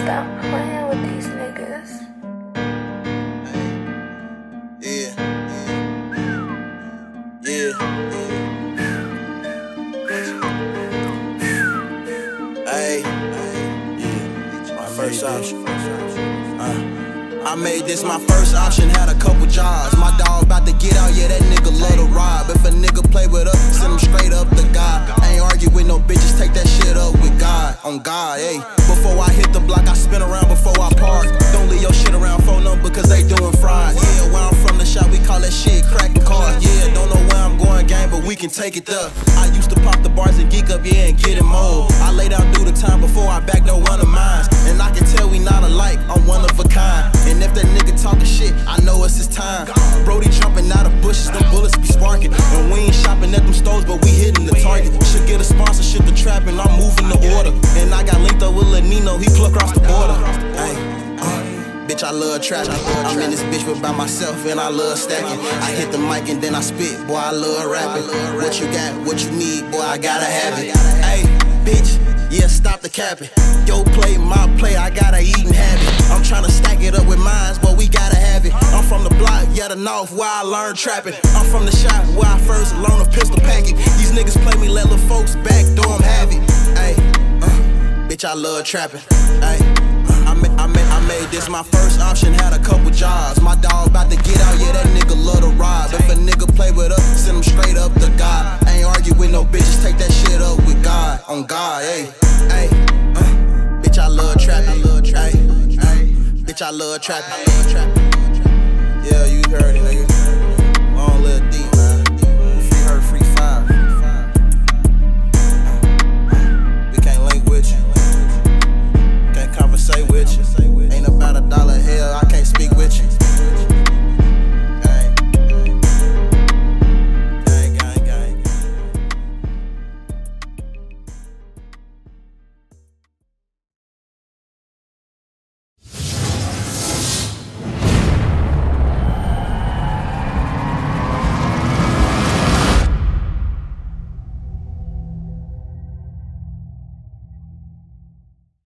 Stop playing with these niggas. Yeah. Hey. My first option. I made this my first option, had a couple jobs. My dog about to get out, yeah, that nigga love to rob. If a nigga play with us, send him straight up to God. I ain't argue with no bitches, take that shit up with God. On God, hey. Before I hit the block, I spin around before I park. Don't leave your shit around phone number, cause they doing fries. Yeah, where I'm from the shop, we call that shit cracking cars. Yeah, don't know where I'm going, gang, but we can take it there. I used to pop the bars and geek up, yeah, and get it mold. I laid out through the time before I back no one of mine. And I can tell we not alike, I'm one of a kind. And if that nigga talking shit, I know it's his time. Brody jumping out of bushes, them bullets be sparking. And we ain't shopping at them stores, but we hitting the target. Should get a sponsorship to trap, and I'm moving the order. And I got linked up with Lil Nino, he flew across the border. Ay, bitch, I love trapping. I'm in this bitch by myself, and I love stacking. I hit the mic and then I spit, boy, I love rapping. What you got, what you need, boy, I gotta have it. Ay, bitch. Yeah, stop the capping. Yo play, my play, I got a eating habit. I'm tryna stack it up with mines, but we gotta have it. I'm from the block, yeah, the north, where I learned trapping. I'm from the shop, where I first learned a pistol packing. These niggas play me, let little folks back, door them have it. Ay, bitch, I love trapping. Ay, I made this my first option, had a couple jobs. My dog about to get out, yeah, that nigga love to rob. If a nigga play with us, send him straight up to God. I ain't argue with no bitches, take that shit up with God. On God, ayy. Ay, bitch, I love trapping. Bitch, I love trapping. Yeah, you heard it, nigga. Long little deep.